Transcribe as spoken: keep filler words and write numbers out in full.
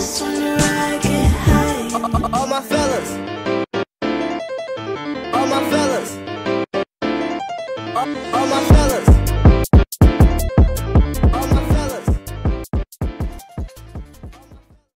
just wanna ride, get high. All my fellas, all my fellas, all, all my fellas.